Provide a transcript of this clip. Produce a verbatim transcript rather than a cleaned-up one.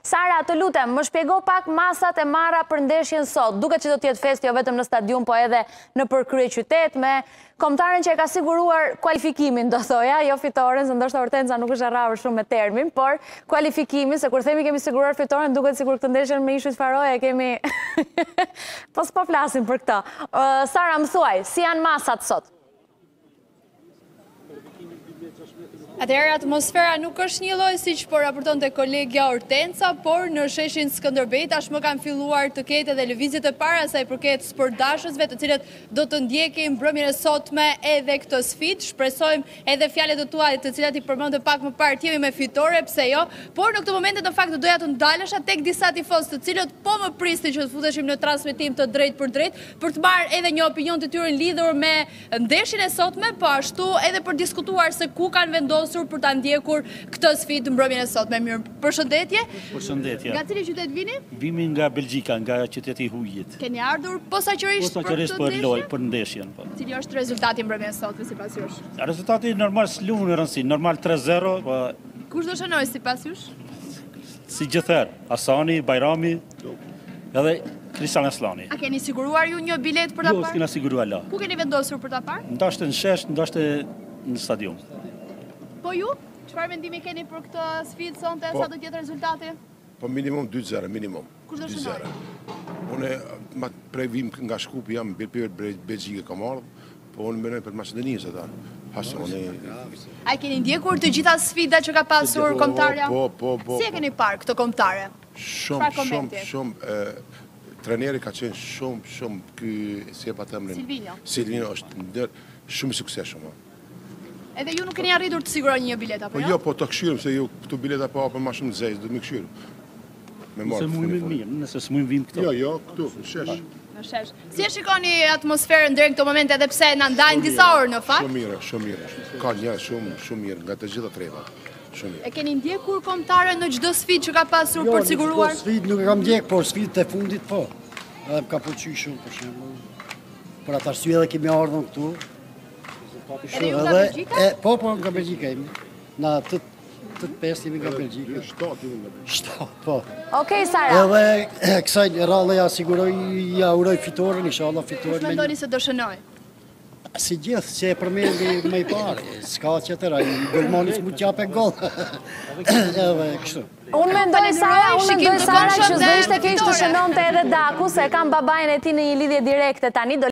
Sara, të lutem, më shpjego pak masat e marra për ndeshjen sot. Duket që do të jetë fest jo vetëm në stadium, po edhe në përkrye qytet, me kombëtaren që e ka siguruar kualifikimin, do thoja, jo fitoren, se ndoshta Hortenca nuk është harruar shumë me termin, por kualifikimin, se kur themi kemi siguruar fitoren, duket sikur këtë ndeshjen me Ishujt Faroje kemi po s'po flasim për këtë. Uh, Sara, më thuaj, si janë masat sot? Atëherë, atmosfera nuk është një lloj siç po raportonte kolegja Hortenca, por në sheshin Skënderbej tashmë kanë filluar të ketë edhe lëvizjet e para sa i përket sportdashësve, të cilët do të ndjekin mbrëmjen e sotme edhe këtë sfidë. Shpresojmë edhe fjalët e tuaja, të cilat i përmendë pak më parë, të jemi me fitore, pse jo? Por në këtë moment në fakt doja të ndalesha tek disa tifozë, të cilët po më prisnin që të futeshim në transmetim të drejtë për drejtë, për të marrë edhe një opinion të tyre lidhur me ndeshjen e sotme, po ashtu edhe për diskutuar se ku kanë vendosur për ta ndjekur këtë sfidë mbrëmjen e sotme. Mirë, përshëndetje. Përshëndetje. Nga cili qytet vini? Vimi nga Belgjika, nga qyteti Hujit. Keni ardhur posaçërisht për Posaçërisht për lojë, për ndeshjen, po. Cili është rezultati mbrëmjes së sotme sipas jush? Rezultati normal s'lum në rëndësi, normal tre zero, po. Kush do shënoj sipas jush? Si gjithherë, Hasani, Bajrami, edhe Krishan Aslani. A keni siguruar ju një bilet për ta Jo, parë? s'kena siguruar la. Ku keni vendosur për ta parë? Ndashte në shesh, ndashte në stadium. Po ju? Çfarë mendimi keni për këtë sfidë sonte, sa do të jetë rezultati? Po minimum dy zero, minimum. Kush do shënoj? Unë ma prej vim nga Shkupi jam birpyer Belgjike kam ardhur, po unë mendoj për Maqedonisë ata. Hasoni. A keni ndjekur të gjitha sfidat që ka pasur kombëtarja? Po, po, po. Si e keni parë këtë kombëtare? Shumë, shumë, shumë trajneri ka qenë shumë, shumë ky si e patemrin. Silvino. Silvino është ndër shumë i suksesshëm. Edhe ju nuk keni arritur të siguroni një bilet apo Po jo? jo, po të këshirëm se ju këtu bileta po hapën më shumë zezë, do të më këshirëm. Me Nëse marrë. mujmë mirë, nëse s'mujmë vim këto. Jo, jo, këtu, në shesh. Në shesh. Si e shikoni atmosferën deri në këtë moment, edhe pse na ndajnë disa orë në fakt? Shumë mirë, shumë mirë. Ka një shumë, shumë mirë nga të gjitha tretat. Shumë mirë. E keni ndjekur kombëtare në çdo sfidë që ka pasur për të siguruar? Jo, sfidë nuk e kam ndjek, por sfidët e fundit po. Edhe më ka pëlqyer shumë për shembull. Për atë arsye edhe kemi ardhur këtu. Edhe ju nga Belgjika? E, po, po, nga Belgjika jemi. Na të të pesë jemi nga Belgjika. Shtatë jemi nga Belgjika. Shtatë, po. Okej, Sara. Edhe kësaj rallë ja siguroj, ja uroj fitoren, inshallah fitoren. Kush mendoni se do shënoj? Si gjithë, që e përmendi më i parë, s'ka qëtëra, i Gërmani s'mu t'jape gol. Edhe kështu. Unë mendoj Sara, unë Shikim mendoj të Sara këndshëm që dhe s'do ishte keq të fitore. shënonte edhe Daku, se kam babain e tij në një lidhje direkte tani.